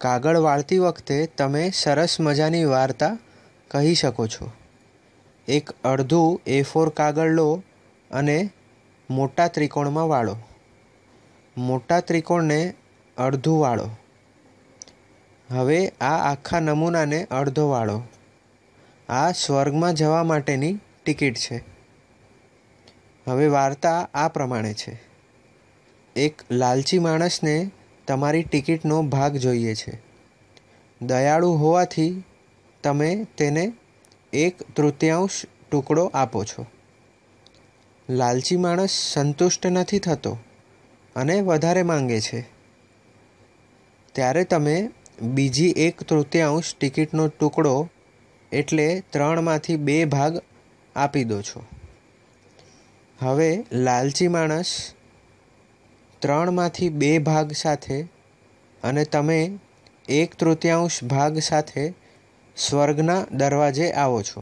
કાગળ વાળતી વખતે તમે સરસ મજાની વાર્તા કહી શકો છો. એક અડધું A4 કાગળ લો અને મોટા ત્રિકોણમાં વાળો. મોટા ત્રિકોણને અડધું વાળો. હવે આ આખા નમૂનાને અડધો વાળો. આ સ્વર્ગમાં જવા માટેની ટિકિટ છે. હવે વાર્તા આ પ્રમાણે છે. એક લાલચી માણસને તમારી ટિકિટનો ભાગ જોઈએ છે. દયાળુ હોવાથી તમે તેને 1/3 ટુકડો આપો છો. લાલચી માણસ સંતુષ્ટ નથી થતો અને વધારે માંગે છે. ત્યારે તમે બીજી 1/3 ટિકિટનો ટુકડો એટલે 3માંથી 2 ભાગ આપી દો છો. હવે લાલચી માણસ 3માંથી 2 ભાગ સાથે અને તમે 1/3 ભાગ સાથે સ્વર્ગના દરવાજે આવો છો.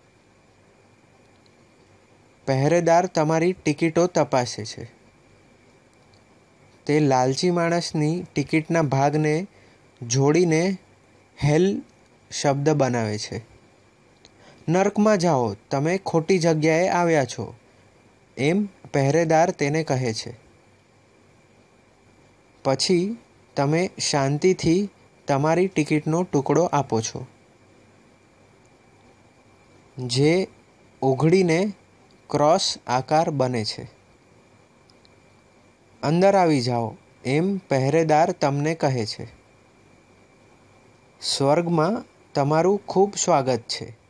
પહેરેદાર તમારી ટિકિટો તપાસે છે. તે લાલચી માણસની ટિકિટના ભાગને જોડીને હેલ શબ્દ બનાવે છે. નર્કમાં જાઓ, તમે ખોટી જગ્યાએ આવ્યા છો, એમ પહેરેદાર તેને કહે છે. પછી તમે શાંતિથી તમારી ટિકિટનો ટુકડો આપો છો, જે ઉઘડીને ક્રોસ આકાર બને છે. અંદર આવી જાઓ, એમ પહેરેદાર તમને કહે છે. સ્વર્ગમાં તમારું ખૂબ સ્વાગત છે.